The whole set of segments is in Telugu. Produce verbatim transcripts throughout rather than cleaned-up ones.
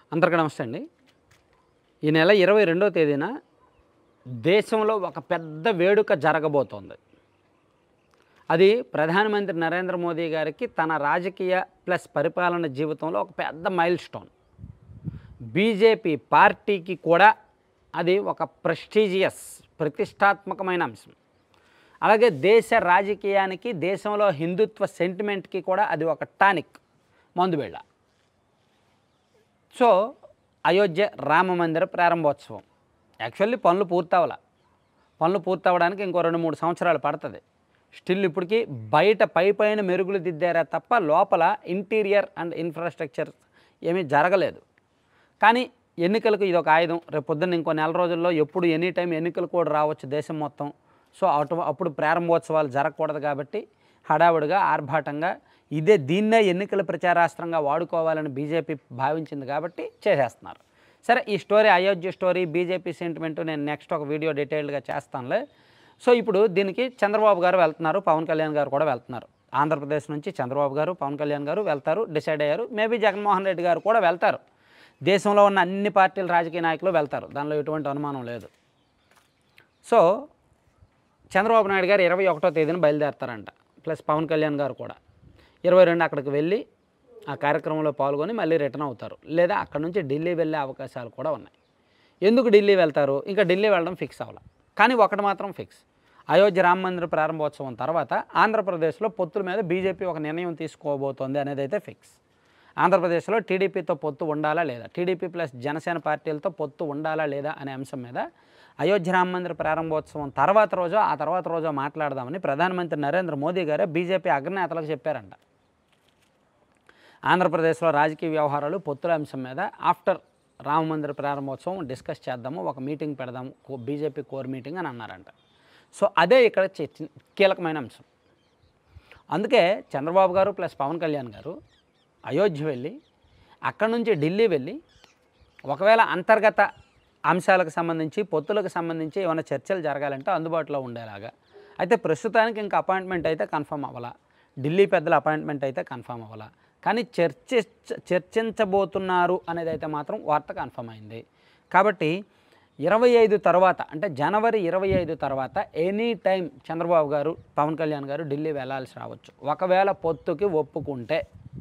అందరికీ నమస్తే అండి. ఈ నెల ఇరవై రెండవ తేదీన దేశంలో ఒక పెద్ద వేడుక జరగబోతోంది. అది ప్రధానమంత్రి నరేంద్ర మోదీ గారికి తన రాజకీయ ప్లస్ పరిపాలన జీవితంలో ఒక పెద్ద మైల్ స్టోన్. బీజేపీ పార్టీకి కూడా అది ఒక ప్రెస్టీజియస్ ప్రతిష్టాత్మకమైన అంశం. అలాగే దేశ రాజకీయానికి, దేశంలో హిందుత్వ సెంటిమెంట్కి కూడా అది ఒక టానిక్, మందుబిళ్ళ. సో అయోధ్య రామ మందిర ప్రారంభోత్సవం యాక్చువల్లీ పనులు పూర్తవల పనులు పూర్తవడానికి ఇంకో రెండు మూడు సంవత్సరాలు పడుతుంది. స్టిల్ ఇప్పటికీ బయట పై పైన మెరుగులు దిద్దారా తప్ప లోపల ఇంటీరియర్ అండ్ ఇన్ఫ్రాస్ట్రక్చర్ ఏమీ జరగలేదు. కానీ ఎన్నికలకు ఇది ఒక ఆయుధం. రేపు పొద్దున్న ఇంకో నెల రోజుల్లో ఎప్పుడు ఎనీ టైం ఎన్నికలు కూడా రావచ్చు దేశం మొత్తం. సో అటు అప్పుడు ప్రారంభోత్సవాలు జరగకూడదు కాబట్టి హడావుడిగా ఆర్భాటంగా ఇదే దీన్నే ఎన్నికల ప్రచారాస్త్రంగా వాడుకోవాలని బీజేపీ భావించింది కాబట్టి చేసేస్తున్నారు. సరే, ఈ story Ayodhya story, BJP sentiment నేను నెక్స్ట్ ఒక వీడియో డీటెయిల్డ్గా చేస్తానులే. సో ఇప్పుడు దీనికి చంద్రబాబు గారు వెళ్తున్నారు, పవన్ కళ్యాణ్ గారు కూడా వెళ్తున్నారు. ఆంధ్రప్రదేశ్ నుంచి చంద్రబాబు గారు, పవన్ కళ్యాణ్ గారు వెళ్తారు, డిసైడ్ అయ్యారు. మేబీ జగన్మోహన్ రెడ్డి గారు కూడా వెళ్తారు. దేశంలో ఉన్న అన్ని పార్టీల రాజకీయ నాయకులు వెళ్తారు, దానిలో ఎటువంటి అనుమానం లేదు. సో చంద్రబాబు నాయుడు గారు ఇరవై ఒకటో తేదీన బయలుదేరతారంట, ప్లస్ పవన్ కళ్యాణ్ గారు కూడా ఇరవై రెండు అక్కడికి వెళ్ళి ఆ కార్యక్రమంలో పాల్గొని మళ్ళీ రిటర్న్ అవుతారు, లేదా అక్కడ నుంచి ఢిల్లీ వెళ్ళే అవకాశాలు కూడా ఉన్నాయి. ఎందుకు ఢిల్లీ వెళ్తారు? ఇంకా ఢిల్లీ వెళ్ళడం ఫిక్స్ అవ్వాలి. కానీ ఒకటి మాత్రం ఫిక్స్, అయోధ్య రామ మందిర ప్రారంభోత్సవం తర్వాత ఆంధ్రప్రదేశ్లో పొత్తుల మీద బీజేపీ ఒక నిర్ణయం తీసుకోబోతోంది అనేది అయితే ఫిక్స్. ఆంధ్రప్రదేశ్లో టీడీపీతో పొత్తు ఉండాలా లేదా, టీడీపీ ప్లస్ జనసేన పార్టీలతో పొత్తు ఉండాలా లేదా అనే అంశం మీద అయోధ్య రామ మందిర ప్రారంభోత్సవం తర్వాత రోజు ఆ తర్వాత రోజు మాట్లాడదామని ప్రధానమంత్రి నరేంద్ర మోదీ గారే బీజేపీ అగ్రనేతలకు చెప్పారంట. ఆంధ్రప్రదేశ్లో రాజకీయ వ్యవహారాలు పొత్తుల అంశం మీద ఆఫ్టర్ రామ మందిర ప్రారంభోత్సవం డిస్కస్ చేద్దాము, ఒక మీటింగ్ పెడదాము, బీజేపీ కోర్ మీటింగ్ అని అన్నారంట. సో అదే ఇక్కడ కీలకమైన అంశం. అందుకే చంద్రబాబు గారు ప్లస్ పవన్ కళ్యాణ్ గారు అయోధ్య వెళ్ళి అక్కడి నుంచి ఢిల్లీ వెళ్ళి ఒకవేళ అంతర్గత అంశాలకు సంబంధించి, పొత్తులకు సంబంధించి ఏమైనా చర్చలు జరగాలంటే అందుబాటులో ఉండేలాగా. అయితే ప్రస్తుతానికి ఇంకా అపాయింట్మెంట్ అయితే కన్ఫర్మ్ అవ్వాలా, ఢిల్లీ పెద్దల అపాయింట్మెంట్ అయితే కన్ఫర్మ్ అవ్వాలా. కానీ చర్చ చర్చించబోతున్నారు అనేది అయితే మాత్రం వార్త కన్ఫర్మ్ అయింది. కాబట్టి ఇరవై ఐదు తర్వాత అంటే జనవరి ఇరవై ఐదు తర్వాత ఎనీ టైం చంద్రబాబు గారు, పవన్ కళ్యాణ్ గారు ఢిల్లీ వెళ్ళాల్సి రావచ్చు. ఒకవేళ పొత్తుకి ఒప్పుకుంటే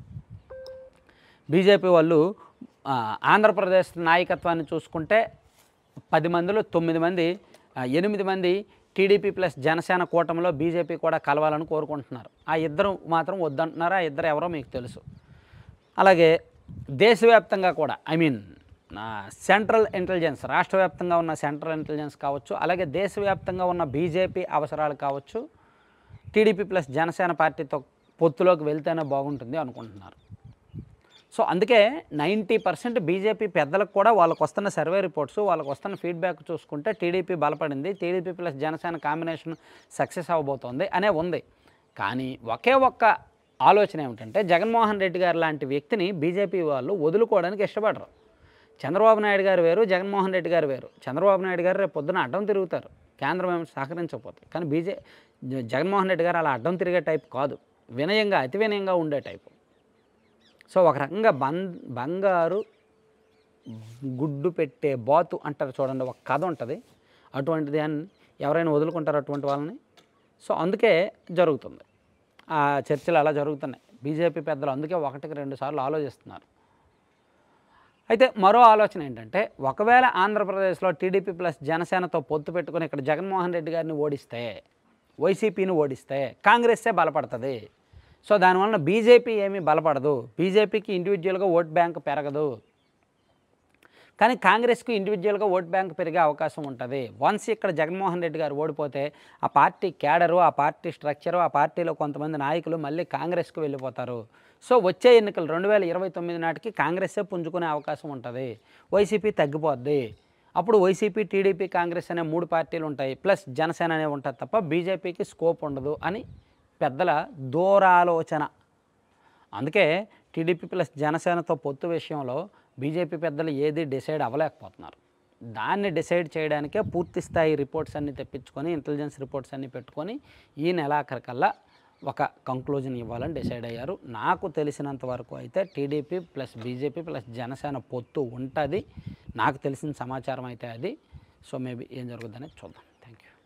బీజేపీ వాళ్ళు ఆంధ్రప్రదేశ్ నాయకత్వాన్ని చూసుకుంటే పది మందిలో తొమ్మిది మంది ఎనిమిది మంది టీడీపీ ప్లస్ జనసేన కూటమిలో బీజేపీ కూడా కలవాలని కోరుకుంటున్నారు. ఆ ఇద్దరు మాత్రం వద్దంటున్నారు. ఆ ఇద్దరు ఎవరో మీకు తెలుసు. అలాగే దేశవ్యాప్తంగా కూడా ఐ మీన్ సెంట్రల్ ఇంటెలిజెన్స్, రాష్ట్ర వ్యాప్తంగా ఉన్న సెంట్రల్ ఇంటెలిజెన్స్ కావచ్చు, అలాగే దేశవ్యాప్తంగా ఉన్న బీజేపీ అవసరాలు కావచ్చు, టీడీపీ ప్లస్ జనసేన పార్టీతో పొత్తులోకి వెళ్తేనే బాగుంటుంది అనుకుంటున్నారు. సో అందుకే నైంటీ పర్సెంట్ బీజేపీ పెద్దలకు కూడా వాళ్ళకు వస్తున్న సర్వే రిపోర్ట్స్, వాళ్ళకు వస్తున్న ఫీడ్బ్యాక్ చూసుకుంటే టీడీపీ బలపడింది, TDP plus Janasena combination success అవ్వబోతోంది అనే ఉంది. కానీ ఒకే ఒక్క ఆలోచన ఏమిటంటే జగన్మోహన్ రెడ్డి గారు లాంటి వ్యక్తిని బీజేపీ వాళ్ళు వదులుకోవడానికి ఇష్టపడరు. చంద్రబాబు నాయుడు గారు వేరు, జగన్మోహన్ రెడ్డి గారు వేరు. చంద్రబాబు నాయుడు గారు రేపు పొద్దున అడ్డం తిరుగుతారు కేంద్రం ఏమి సహకరించకపోతే. కానీ బీజే జగన్మోహన్ రెడ్డి గారు అలా అడ్డం తిరిగే టైప్ కాదు, వినయంగా అతి వినయంగా ఉండే టైపు. సో ఒక రకంగా బం బంగారు గుడ్డు పెట్టే బాతు అంటారు చూడండి, ఒక కథ ఉంటుంది. అటువంటిది అని ఎవరైనా వదులుకుంటారు అటువంటి వాళ్ళని. సో అందుకే జరుగుతుంది ఆ చర్చలు అలా జరుగుతున్నాయి. బీజేపీ పెద్దలు అందుకే ఒకటికి రెండు సార్లు ఆలోచిస్తున్నారు. అయితే మరో ఆలోచన ఏంటంటే ఒకవేళ ఆంధ్రప్రదేశ్లో టీడీపీ ప్లస్ జనసేనతో పొత్తు పెట్టుకుని ఇక్కడ జగన్మోహన్ రెడ్డి గారిని ఓడిస్తే, వైసీపీని ఓడిస్తే కాంగ్రెస్సే బలపడుతుంది. సో దానివల్ల బీజేపీ ఏమీ బలపడదు, బీజేపీకి ఇండివిజువల్గా ఓట్ బ్యాంక్ పెరగదు. కానీ కాంగ్రెస్కు ఇండివిజువల్గా ఓట్ బ్యాంక్ పెరిగే అవకాశం ఉంటుంది. వన్స్ ఇక్కడ జగన్మోహన్ రెడ్డి గారు ఓడిపోతే ఆ పార్టీ క్యాడరు, ఆ పార్టీ స్ట్రక్చరు, ఆ పార్టీలో కొంతమంది నాయకులు మళ్ళీ కాంగ్రెస్కు వెళ్ళిపోతారు. సో వచ్చే ఎన్నికలు రెండు వేల ఇరవై తొమ్మిది నాటికి కాంగ్రెస్సే పుంజుకునే అవకాశం ఉంటుంది, వైసీపీ తగ్గిపోద్ది. అప్పుడు వైసీపీ, టీడీపీ, కాంగ్రెస్ అనే మూడు పార్టీలు ఉంటాయి, ప్లస్ జనసేన అనే ఉంటుంది తప్ప బీజేపీకి స్కోప్ ఉండదు అని పెద్దల దూరాలోచన. అందుకే టీడీపీ ప్లస్ జనసేనతో పొత్తు విషయంలో బీజేపీ పెద్దలు ఏది డిసైడ్ అవ్వలేకపోతున్నారు. దాన్ని డిసైడ్ చేయడానికే పూర్తి స్థాయి రిపోర్ట్స్ అన్నీ తెప్పించుకొని, ఇంటెలిజెన్స్ రిపోర్ట్స్ అన్నీ పెట్టుకొని ఈ నెలాఖరికల్లా ఒక కంక్లూజన్ ఇవ్వాలని డిసైడ్ అయ్యారు. నాకు తెలిసినంత వరకు అయితే TDP plus BJP plus Janasena పొత్తు ఉంటుంది. నాకు తెలిసిన సమాచారం అయితే అది. సో మేబీ ఏం జరుగుతుందనేది చూద్దాం. Thank you.